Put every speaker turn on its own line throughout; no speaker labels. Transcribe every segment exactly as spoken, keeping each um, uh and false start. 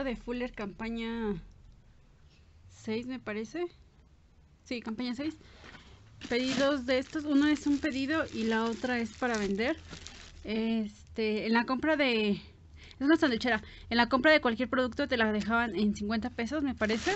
de Fuller campaña seis, me parece. Sí, campaña seis. Pedidos de estos, uno es un pedido y la otra es para vender. Este, en la compra de... es una sandwichera. En la compra de cualquier producto te la dejaban en cincuenta pesos, me parece.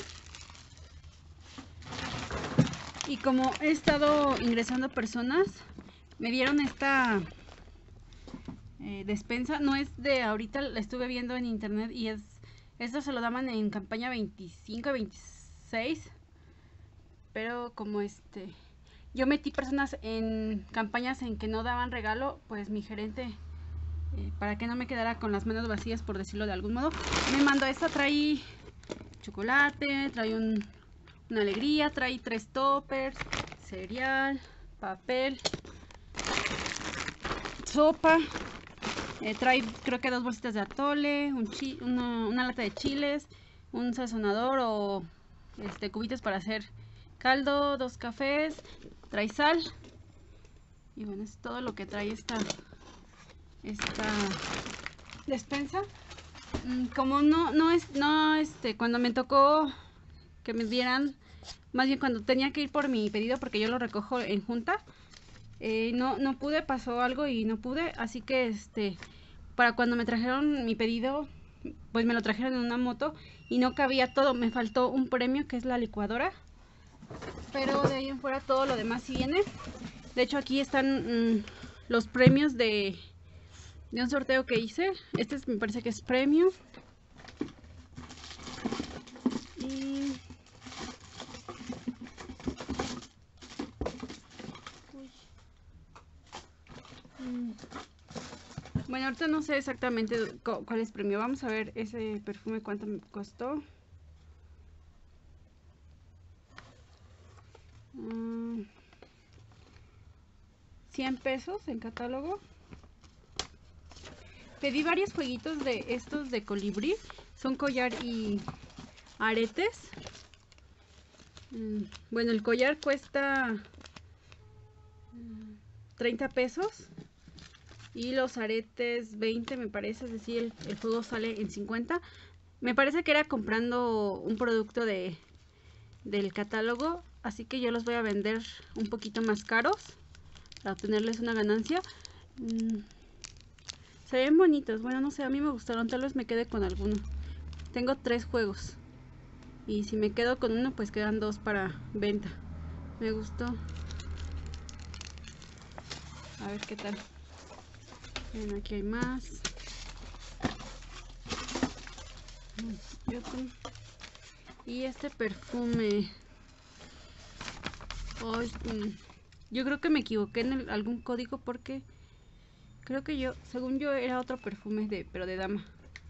Y como he estado ingresando personas, me dieron esta eh, despensa. No es de ahorita, la estuve viendo en internet y es... esto se lo daban en campaña veinticinco, veintiséis. Pero como este... yo metí personas en campañas en que no daban regalo, pues mi gerente, eh, para que no me quedara con las manos vacías, por decirlo de algún modo, me mandó esta. Trae chocolate, trae un, una alegría, trae tres toppers, cereal, papel, sopa, eh, trae creo que dos bolsitas de atole, un chi una, una lata de chiles, un sazonador o este, cubitos para hacer caldo, dos cafés, trae sal. Y bueno, es todo lo que trae esta, esta despensa. Como no, no es, no, este, cuando me tocó que me dieran, más bien cuando tenía que ir por mi pedido, porque yo lo recojo en junta, eh, no, no pude, pasó algo y no pude, así que este, para cuando me trajeron mi pedido, pues me lo trajeron en una moto y no cabía todo, me faltó un premio que es la licuadora, pero de ahí en fuera todo lo demás sí viene. De hecho aquí están mmm, los premios de, de un sorteo que hice. Este es, me parece que es premio. Y... Mm. bueno, ahorita no sé exactamente cuál es premio. Vamos a ver ese perfume cuánto me costó. Mm. cien pesos en catálogo. Pedí varios jueguitos de estos de colibrí. Son collar y aretes. Bueno, el collar cuesta treinta pesos. Y los aretes veinte, me parece. Es decir, el, el juego sale en cincuenta. Me parece que era comprando un producto de, del catálogo. Así que yo los voy a vender un poquito más caros para obtenerles una ganancia. Mm, se ven bonitos. Bueno, no sé, a mí me gustaron. Tal vez me quede con alguno. Tengo tres juegos. Y si me quedo con uno, pues quedan dos para venta. Me gustó. A ver qué tal. Bien, aquí hay más. Y este perfume. Oh, yo creo que me equivoqué en el, algún código porque creo que yo, según yo, era otro perfume de, pero de dama.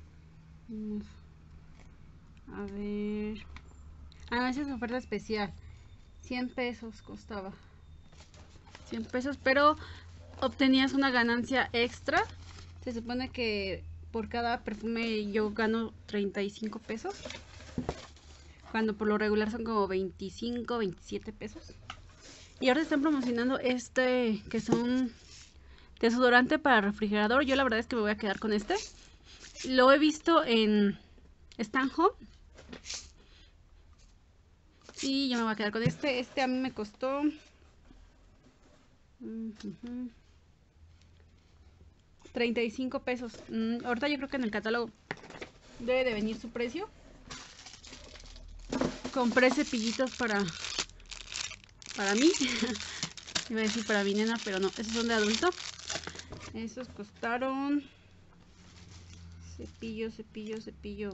A ver. Ah, no, esa es oferta especial. cien pesos costaba. cien pesos, pero obtenías una ganancia extra. Se supone que por cada perfume yo gano treinta y cinco pesos. Cuando por lo regular son como veinticinco, veintisiete pesos. Y ahora están promocionando este, que son desodorante para refrigerador. Yo la verdad es que me voy a quedar con este. Lo he visto en Stan Home. Y yo me voy a quedar con este. Este a mí me costó... Uh-huh. treinta y cinco pesos. Mm, ahorita yo creo que en el catálogo debe de venir su precio. Compré cepillitos para para mí. Iba a decir para mi nena, pero no, esos son de adulto. Esos costaron cepillo, cepillo, cepillo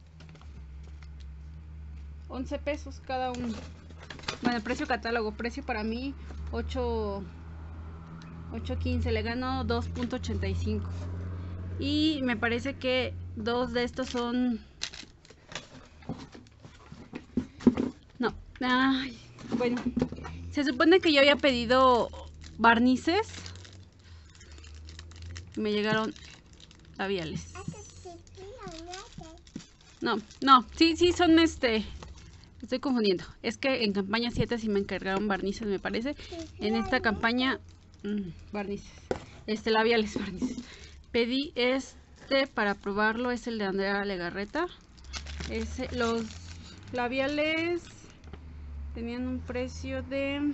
once pesos cada uno. Bueno, precio catálogo, precio para mí ocho quince, le gano dos punto ochenta y cinco. Y me parece que dos de estos son... no, ay, bueno, se supone que yo había pedido barnices. Me llegaron labiales. No, no, sí, sí son este... estoy confundiendo. Es que en campaña siete sí me encargaron barnices, me parece. En esta campaña... Mmm, barnices. Este, labiales, barnices. Pedí este para probarlo. Es el de Andrea Legarreta. Ese, los labiales tenían un precio de...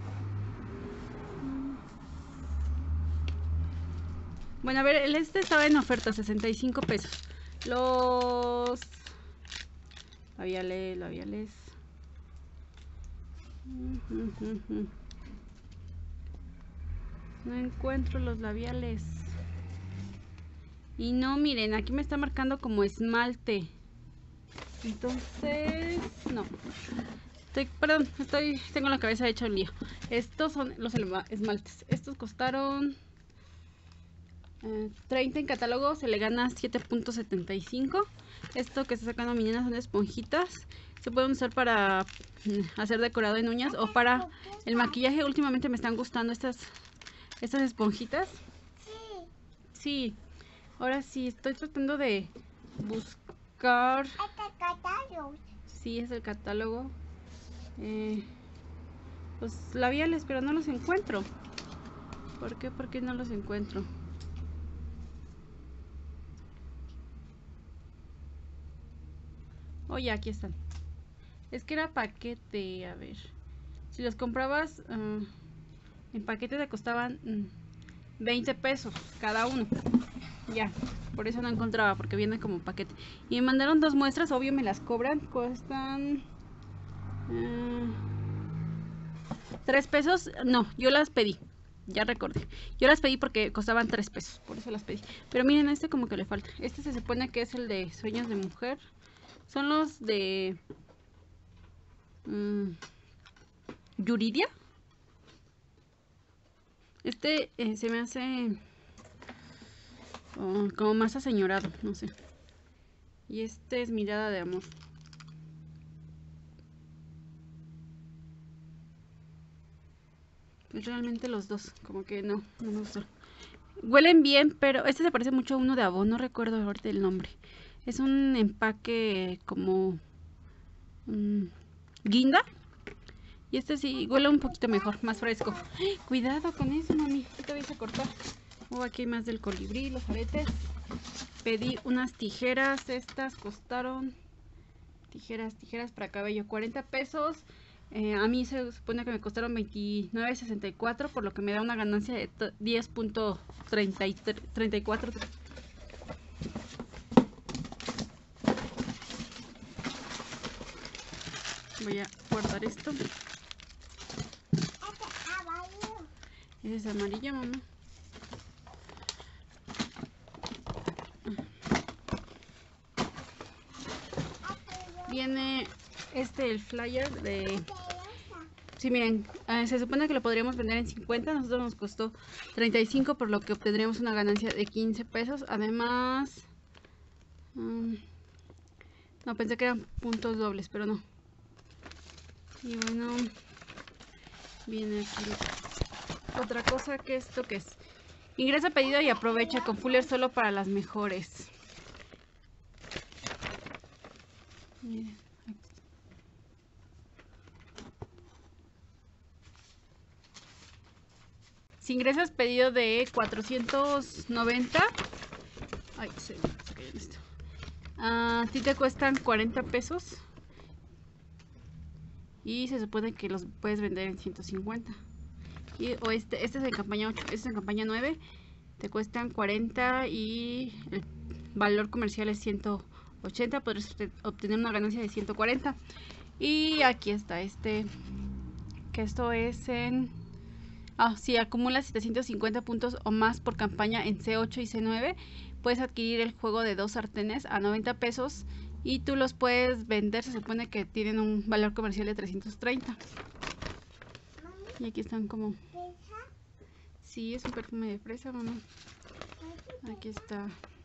Bueno, a ver, el este estaba en oferta, sesenta y cinco pesos. Los labiales, labiales. No encuentro los labiales. Y no, miren, aquí me está marcando como esmalte. Entonces, no. Estoy, perdón, estoy, tengo la cabeza hecha un lío. Estos son los esmaltes. Estos costaron eh, treinta en catálogo, se le gana siete punto setenta y cinco. Esto que está sacando mi nena son esponjitas. Se pueden usar para mm, hacer decorado en uñas o para el maquillaje. Últimamente me están gustando estas, estas esponjitas. Sí. Ahora sí, estoy tratando de buscar... Sí, es el catálogo. Eh, los labiales, pero no los encuentro. ¿Por qué? ¿Por qué no los encuentro? Oh, ya, aquí están. Es que era paquete, a ver. Si los comprabas uh, en paquete te costaban um, veinte pesos cada uno. Ya, por eso no encontraba, porque viene como paquete. Y me mandaron dos muestras, obvio me las cobran. Cuestan uh, tres pesos. No, yo las pedí. Ya recordé. Yo las pedí porque costaban tres pesos, por eso las pedí. Pero miren, este como que le falta. Este se supone que es el de Sueños de Mujer. Son los de um, Yuridia. Este eh, se me hace oh, como más aseñorado, no sé. Y este es Mirada de Amor. Pues realmente los dos, como que no, no me gustan. Huelen bien, pero este se parece mucho a uno de Avon, no recuerdo ahorita el nombre. Es un empaque como um, guinda. Y este sí huele un poquito mejor, más fresco. ¡Ay! Cuidado con eso, mami. ¿Qué te vais a cortar? Oh, aquí hay más del colibrí, los aretes. Pedí unas tijeras. Estas costaron... Tijeras, tijeras para cabello. cuarenta pesos. Eh, a mí se supone que me costaron veintinueve sesenta y cuatro, por lo que me da una ganancia de diez punto treinta y cuatro. Voy a guardar esto. Ese es amarillo, mamá. Viene este, el flyer de... Sí, miren, eh, se supone que lo podríamos vender en cincuenta. Nosotros nos costó treinta y cinco, por lo que obtendríamos una ganancia de quince pesos. Además... Um, no, pensé que eran puntos dobles, pero no. Y bueno... Viene aquí... Otra cosa, que esto que es... Ingresa pedido y aprovecha con Fuller solo para las mejores. Miren, si ingresas pedido de cuatrocientos noventa, ay, se, se cayó esto. A ti te cuestan cuarenta pesos y se supone que los puedes vender en ciento cincuenta. Y, o este, este es en campaña ocho, este es en campaña nueve, te cuestan cuarenta y el valor comercial es ciento ochenta, podrás obtener una ganancia de ciento cuarenta. Y aquí está este, que esto es en... Ah, si acumulas setecientos cincuenta puntos o más por campaña en C ocho y C nueve, puedes adquirir el juego de dos sartenes a noventa pesos y tú los puedes vender. Se supone que tienen un valor comercial de trescientos treinta. Y aquí están como... Sí, es un perfume de fresa, mamá. Aquí está.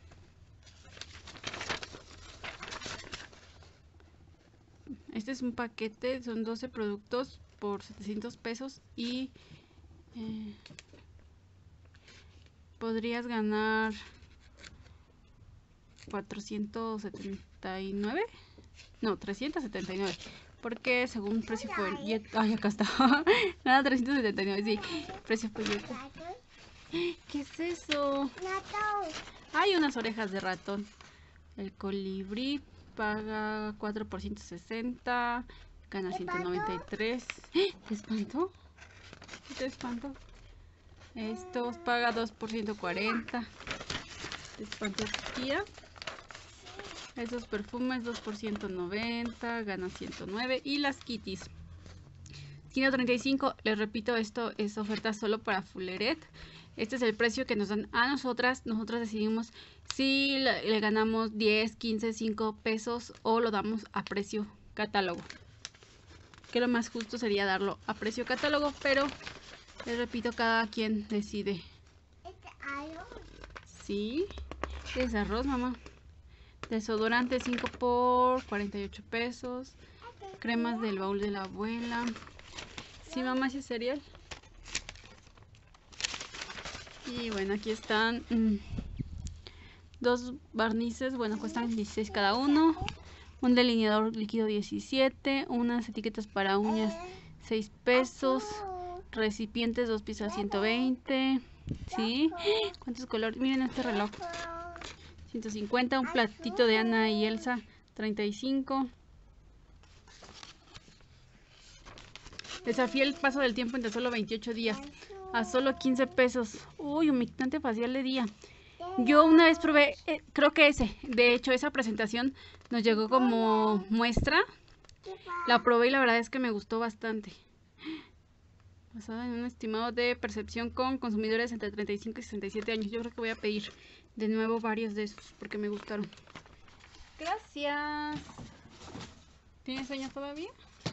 Este es un paquete, son doce productos por setecientos pesos y eh, podrías ganar cuatrocientos setenta y nueve, no, trescientos setenta y nueve, porque según precio fue el... Ay, acá está. Nada, trescientos setenta y nueve, sí, precio fue el... ¿Qué es eso? Hay unas orejas de ratón. El colibrí. paga cuatro por ciento sesenta, gana ciento noventa y tres. ¡Eh! ¿Te espantó? ¿Qué te espantó? Estos paga dos por ciento cuarenta. ¿Te espantó, tía? Esos perfumes dos por ciento noventa, gana ciento nueve. Y las kitties ciento treinta y cinco. Les repito, esto es oferta solo para Fulleret. Este es el precio que nos dan a nosotras. Nosotras decidimos si le, le ganamos diez, quince, cinco pesos o lo damos a precio catálogo. Que lo más justo sería darlo a precio catálogo, pero les repito, cada quien decide. Sí, es arroz, mamá. Desodorante cinco por cuarenta y ocho pesos. Cremas del baúl de la abuela. Sí, mamá, sí es cereal. Y bueno, aquí están mmm, dos barnices, bueno, cuestan dieciséis cada uno. Un delineador líquido diecisiete. Unas etiquetas para uñas seis pesos. Recipientes dos piezas ciento veinte. ¿Sí? ¿Cuántos colores? Miren este reloj. ciento cincuenta. Un platito de Ana y Elsa treinta y cinco. Desafié el paso del tiempo entre solo veintiocho días a solo quince pesos. Uy, humectante facial de día. Yo una vez probé, eh, creo que ese, de hecho esa presentación nos llegó como muestra. La probé y la verdad es que me gustó bastante. Basado en un estimado de percepción con consumidores entre treinta y cinco y sesenta y siete años. Yo creo que voy a pedir de nuevo varios de esos porque me gustaron. Gracias. ¿Tienes sueño todavía?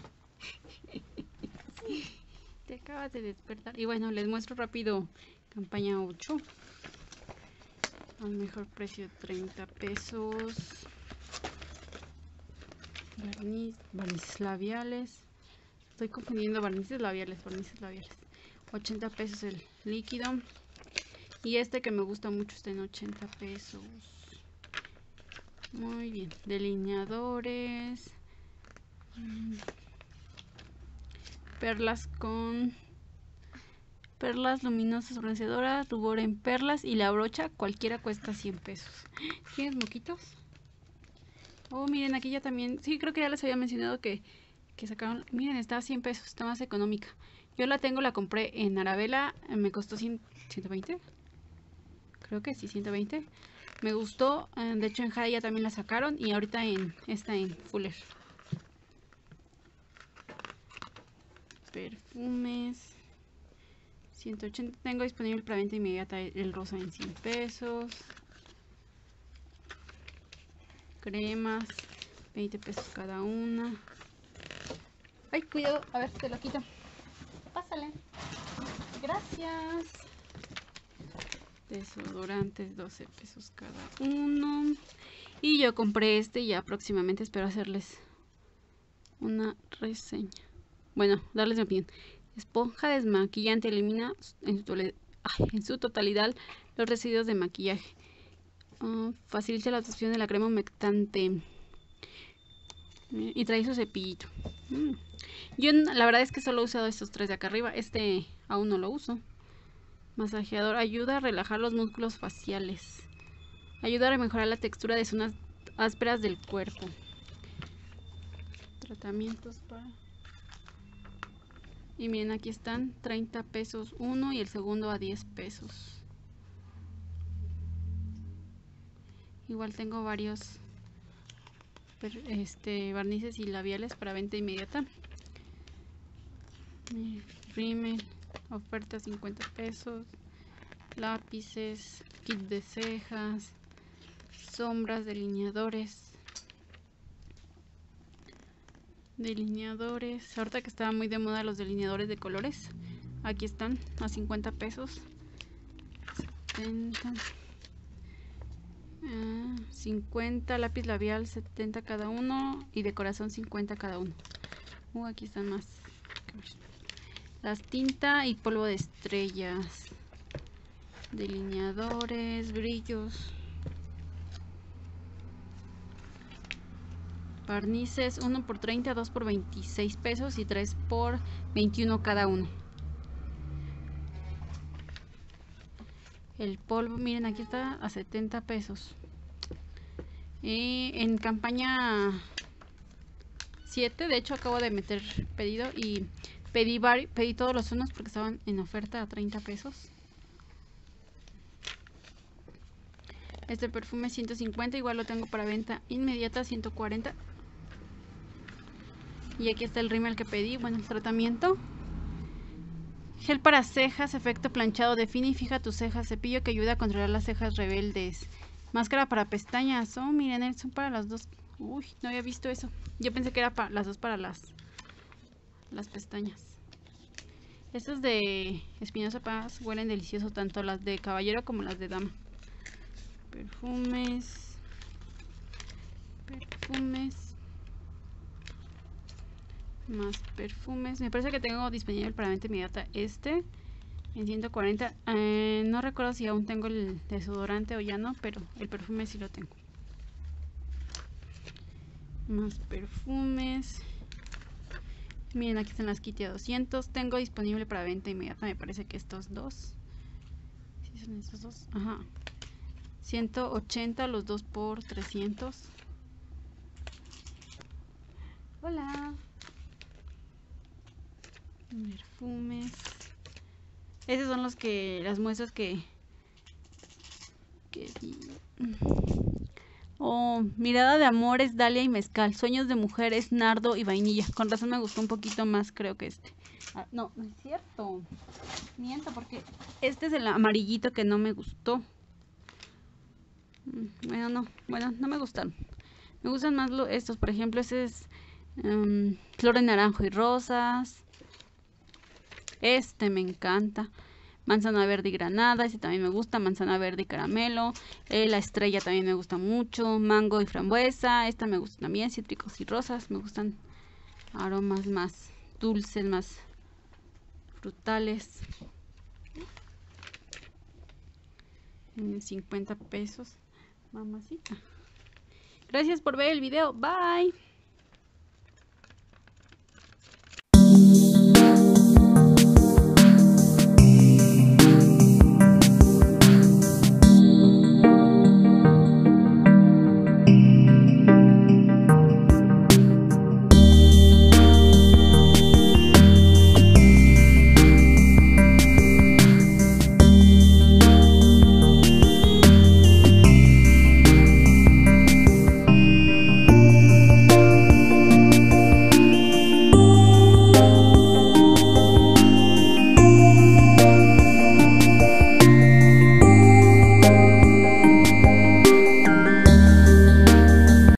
Te acabas de despertar. Y bueno, les muestro rápido campaña ocho. Al mejor precio treinta pesos. Barniz, barnices labiales. Estoy confundiendo barnices labiales, barnices labiales. ochenta pesos el líquido. Y este que me gusta mucho está en ochenta pesos. Muy bien. Delineadores. Perlas con perlas luminosas bronceadoras, rubor en perlas y la brocha, cualquiera cuesta cien pesos. ¿Tienes moquitos? Oh, miren, aquí ya también, sí, creo que ya les había mencionado que, que sacaron, miren, está a cien pesos, está más económica. Yo la tengo, la compré en Arabella, me costó ciento veinte. Creo que sí, ciento veinte. Me gustó, de hecho en Jaya ya también la sacaron y ahorita en esta en Fuller. Perfumes ciento ochenta, tengo disponible para venta inmediata el rosa en cien pesos. Cremas veinte pesos cada una. Ay, cuidado, a ver, te lo quito. Pásale. Gracias. Desodorantes doce pesos cada uno. Y yo compré este y ya próximamente espero hacerles una reseña. Bueno, darles mi opinión. Esponja desmaquillante, elimina en su, ay, en su totalidad los residuos de maquillaje. Uh, facilita la absorción de la crema humectante. Y trae su cepillito. Mm. Yo la verdad es que solo he usado estos tres de acá arriba. Este aún no lo uso. Masajeador. Ayuda a relajar los músculos faciales. Ayuda a mejorar la textura de zonas ásperas del cuerpo. Tratamientos para... Y miren, aquí están treinta pesos uno y el segundo a diez pesos. Igual tengo varios este, barnices y labiales para venta inmediata. Rímel, oferta cincuenta pesos. Lápices, kit de cejas, sombras, delineadores. Delineadores, ahorita que estaba muy de moda los delineadores de colores, aquí están a cincuenta pesos. setenta, uh, cincuenta, lápiz labial setenta cada uno y de corazón cincuenta cada uno. Uh, aquí están más. Las tinta y polvo de estrellas, delineadores, brillos. Barnices uno por treinta, dos por veintiséis pesos y tres por veintiuno cada uno. El polvo, miren, aquí está a setenta pesos. Eh, en campaña siete, de hecho acabo de meter pedido y pedí, pedí todos los unos porque estaban en oferta a treinta pesos. Este perfume ciento cincuenta, igual lo tengo para venta inmediata, ciento cuarenta. Y aquí está el rímel que pedí, bueno, el tratamiento. Gel para cejas, efecto planchado, define y fija tus cejas. Cepillo que ayuda a controlar las cejas rebeldes. Máscara para pestañas. Oh, miren, son para las dos. Uy, no había visto eso. Yo pensé que era para las dos para las, las pestañas. Estas de Espinosa Paz huelen delicioso, tanto las de caballero como las de dama. Perfumes. Perfumes. Más perfumes. Me parece que tengo disponible para venta inmediata este en ciento cuarenta. Eh, no recuerdo si aún tengo el desodorante o ya no, pero el perfume sí lo tengo. Más perfumes. Miren, aquí están las Kitty a doscientos. Tengo disponible para venta inmediata. Me parece que estos dos. ¿Sí son estos dos? Ajá. ciento ochenta los dos por trescientos. Hola. Perfumes. Esos son los que, las muestras que, que oh, mirada de amores, Dalia y mezcal. Sueños de mujeres, nardo y vainilla. Con razón me gustó un poquito más, creo que este. Ah, no, no es cierto. Miento porque este es el amarillito que no me gustó. Bueno, no, bueno, no me gustan. Me gustan más lo, estos, por ejemplo, ese es um, flor de naranjo y rosas. Este me encanta. Manzana verde y granada, este también me gusta. Manzana verde y caramelo. Eh, la estrella también me gusta mucho. Mango y frambuesa. Esta me gusta también. Cítricos y rosas. Me gustan aromas más dulces, más frutales. cincuenta pesos. Mamacita. Gracias por ver el video. Bye.